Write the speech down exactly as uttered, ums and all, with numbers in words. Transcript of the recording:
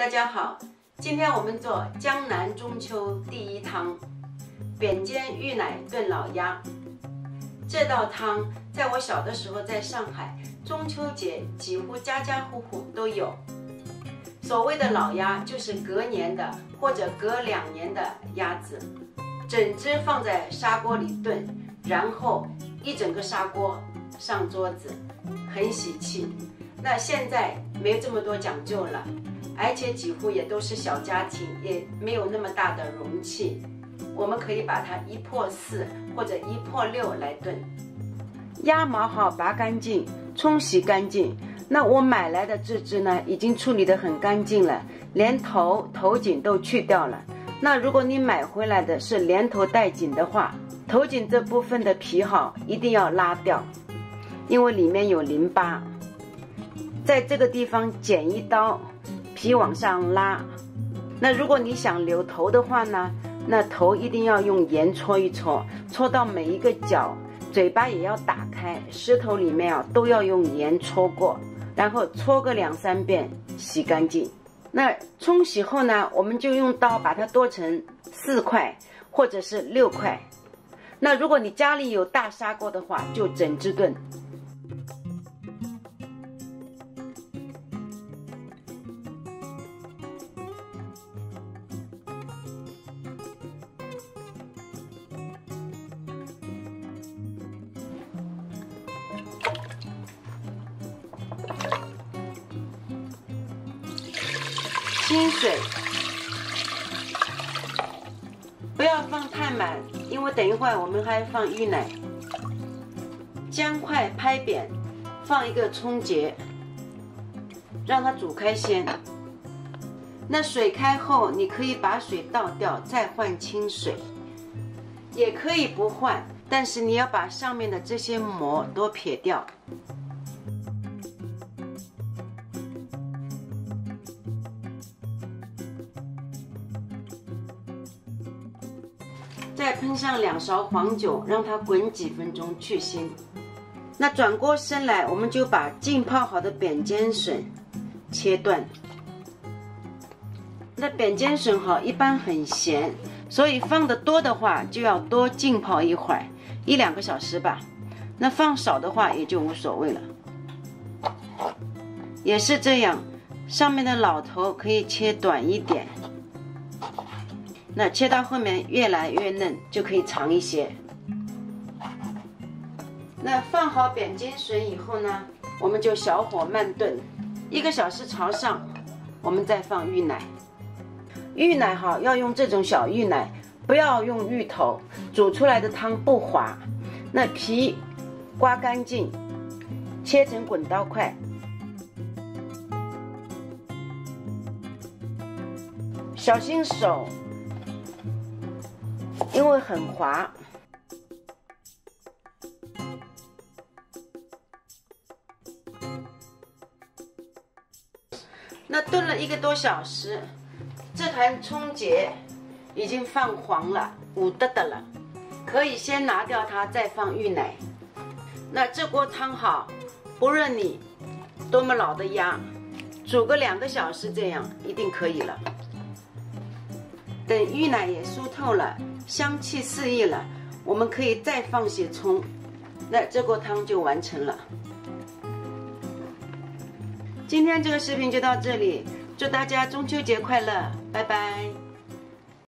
大家好，今天我们做江南中秋第一汤——扁尖芋奶炖老鸭。这道汤在我小的时候在上海，中秋节几乎家家户户都有。所谓的老鸭就是隔年的或者隔两年的鸭子，整只放在砂锅里炖，然后一整个砂锅上桌子，很喜气。那现在没有这么多讲究了，而且几乎也都是小家庭，也没有那么大的容器，我们可以把它一破四或者一破六来炖。鸭毛好拔干净，冲洗干净。那我买来的这只呢，已经处理得很干净了，连头头颈都去掉了。那如果你买回来的是连头带颈的话，头颈这部分的皮好一定要拉掉，因为里面有淋巴。在这个地方剪一刀，皮往上拉。那如果你想留头的话呢，那头一定要用盐搓一搓，搓到每一个角，嘴巴也要打开，舌头里面啊都要用盐搓过，然后搓个两三遍，洗干净。那冲洗后呢，我们就用刀把它剁成四块或者是六块。那如果你家里有大砂锅的话，就整只炖。清水，不要放太满，因为等一会儿我们还要放芋奶。姜块拍扁，放一个葱节，让它煮开先。那水开后，你可以把水倒掉，再换清水，也可以不换，但是你要把上面的这些膜都撇掉。再喷上两勺黄酒，让它滚几分钟去腥。那转过身来，我们就把浸泡好的扁尖笋切断。那扁尖笋好一般很咸，所以放的多的话就要多浸泡一会儿，一两个小时吧。那放少的话也就无所谓了。也是这样，上面的老头可以切短一点。那切到后面越来越嫩，就可以长一些。那放好扁尖笋以后呢，我们就小火慢炖，一个小时朝上，我们再放芋奶。芋奶好要用这种小芋奶，不要用芋头，煮出来的汤不滑。那皮刮干净，切成滚刀块。小心手，因为很滑。那炖了一个多小时，这盘葱节已经泛黄了，糊得的了，可以先拿掉它，再放芋奶。那这锅汤好，不论你多么老的鸭，煮个两个小时这样一定可以了。等芋奶也酥透了，香气四溢了，我们可以再放些葱，那这锅汤就完成了。今天这个视频就到这里，祝大家中秋节快乐，拜拜。